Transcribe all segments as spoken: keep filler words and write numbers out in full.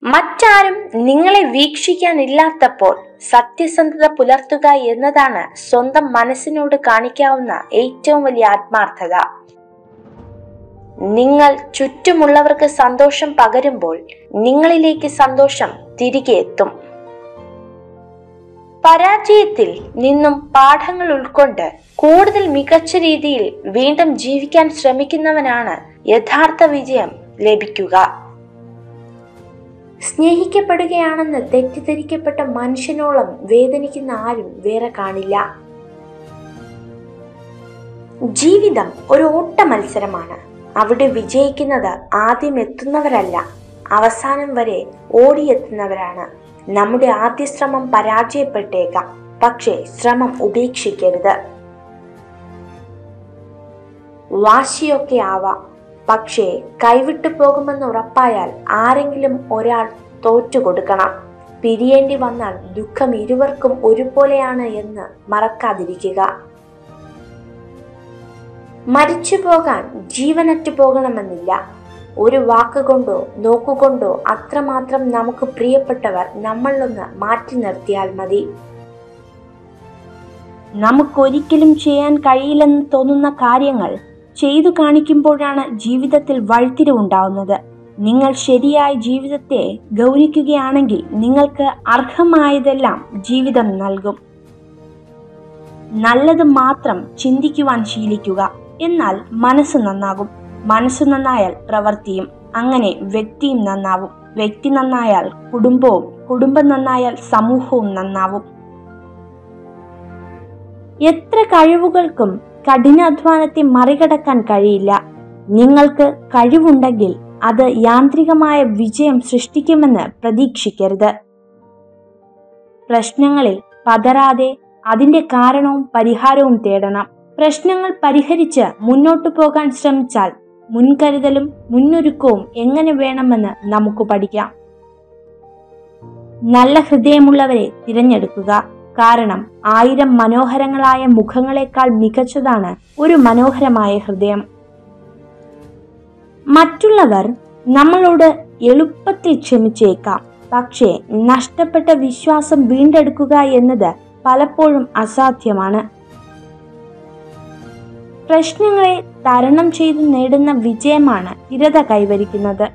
മറ്റാരും നിങ്ങളെ വീക്ഷിക്കാനില്ലാത്തപ്പോൾ സത്യസന്ധത പുലർത്തുക എന്നതാണ് സ്വന്തം മനസ്സിനോട് കാണിക്കാവുന്ന ഏറ്റവും വലിയ ആത്മാർത്ഥത. നിങ്ങൾ ചുറ്റുമുള്ളവർക്ക് സന്തോഷം പകരുമ്പോൾ നിങ്ങളിലേക്ക് സന്തോഷം തിരികെ എത്തും. പരാജയത്തിൽ നിന്നും പാഠങ്ങൾ ഉൾക്കൊണ്ട് കൂടുതൽ മികച്ച രീതിയിൽ വീണ്ടും ജീവിക്കാൻ ശ്രമിക്കുന്നവനാണ് യഥാർത്ഥ വിജയം ലഭിക്കുക. സ്നേഹിക്കപ്പെടുകയാണെന്ന് തെറ്റിദ്ധരിക്കപ്പെട്ട മനുഷ്യനോളം വേദനിക്കുന്ന ആരും വേറെ കാണില്ല. ജീവിതം ഒരു ഓട്ട മത്സരമാണ്. അവിടെ വിജയിക്കുന്നത് ആദ്യം എത്തുന്നവരല്ല, അവസാനം വരെ ഓടിയെത്തുന്നവരാണ്. നമ്മുടെ ആദ്യ ശ്രമം പരാജയപ്പെട്ടേക്കാം, പക്ഷേ ശ്രമം ഉപേക്ഷിക്കരുത്. വാശിയൊക്കെ ആവാം, പക്ഷേ കൈവിട്ടു പോകുമെന്ന് ഉറപ്പായാൽ ആരെങ്കിലും ഒരാൾ തോറ്റു കൊടുക്കണം. പിരിയേണ്ടി വന്നാൽ ദുഃഖം ഇരുവർക്കും ഒരുപോലെയാണ് എന്ന് മറക്കാതിരിക്കുക. മരിച്ചു പോകാൻ ജീവനറ്റു പോകണമെന്നില്ല. ഒരു വാക്കുകൊണ്ടോ നോക്കുകൊണ്ടോ അത്രമാത്രം നമുക്ക് പ്രിയപ്പെട്ടവർ നമ്മളൊന്ന് മാറ്റി നിർത്തിയാൽ മതി. നമുക്കൊരിക്കലും ചെയ്യാൻ കഴിയില്ലെന്ന് തോന്നുന്ന കാര്യങ്ങൾ ചെയ്തു കാണിക്കുമ്പോഴാണ് ജീവിതത്തിൽ വഴിത്തിരിവുണ്ടാവുന്നത്. നിങ്ങൾ ശരിയായ ജീവിതത്തെ ഗൗനിക്കുകയാണെങ്കിൽ നിങ്ങൾക്ക് അർഹമായതെല്ലാം ജീവിതം നൽകും. നല്ലത് മാത്രം ചിന്തിക്കുവാൻ ശീലിക്കുക, എന്നാൽ മനസ്സ് നന്നാകും. മനസ്സ് നന്നായാൽ പ്രവൃത്തിയും, അങ്ങനെ വ്യക്തിയും നന്നാവും. വ്യക്തി നന്നായാൽ കുടുംബവും, കുടുംബം നന്നായാൽ സമൂഹവും നന്നാവും. എത്ര കഴിവുകൾക്കും കഠിനാധ്വാനത്തെ മറികടക്കാൻ കഴിയില്ല. നിങ്ങൾക്ക് കഴിവുണ്ടെങ്കിൽ അത് യാന്ത്രികമായ വിജയം സൃഷ്ടിക്കുമെന്ന് പ്രതീക്ഷിക്കരുത്. പ്രശ്നങ്ങളിൽ പതറാതെ അതിന്റെ കാരണവും പരിഹാരവും തേടണം. പ്രശ്നങ്ങൾ പരിഹരിച്ച് മുന്നോട്ടു പോകാൻ ശ്രമിച്ചാൽ മുൻകരുതലും മുന്നൊരുക്കവും എങ്ങനെ വേണമെന്ന് നമുക്ക് പഠിക്കാം. നല്ല ഹൃദയമുള്ളവരെ തിരഞ്ഞെടുക്കുക. കാരണം ആയിരം മനോഹരങ്ങളായ മുഖങ്ങളെക്കാൾ മികച്ചതാണ് ഒരു മനോഹരമായ ഹൃദയം. മറ്റുള്ളവർ നമ്മളോട് എളുപ്പത്തിൽ ക്ഷമിച്ചേക്കാം, പക്ഷേ നഷ്ടപ്പെട്ട വിശ്വാസം വീണ്ടെടുക്കുക എന്നത് പലപ്പോഴും അസാധ്യമാണ്. പ്രശ്നങ്ങളെ തരണം ചെയ്ത് നേടുന്ന വിജയമാണ് സ്ഥിരത കൈവരിക്കുന്നത്.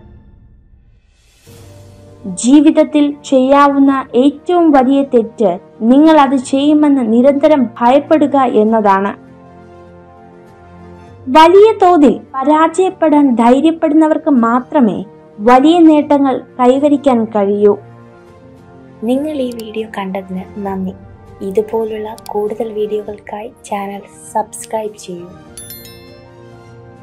ജീവിതത്തിൽ ചെയ്യാവുന്ന ഏറ്റവും വലിയ തെറ്റ് നിങ്ങൾ അത് ചെയ്യുമെന്ന് നിരന്തരം ഭയപ്പെടുക എന്നതാണ്. വലിയ തോതിൽ പരാജയപ്പെടാൻ ധൈര്യപ്പെടുന്നവർക്ക് മാത്രമേ വലിയ നേട്ടങ്ങൾ കൈവരിക്കാൻ കഴിയൂ. നിങ്ങൾ ഈ വീഡിയോ കണ്ടതിന് നന്ദി. ഇതുപോലുള്ള കൂടുതൽ വീഡിയോകൾക്കായി ചാനൽ സബ്സ്ക്രൈബ് ചെയ്യൂ.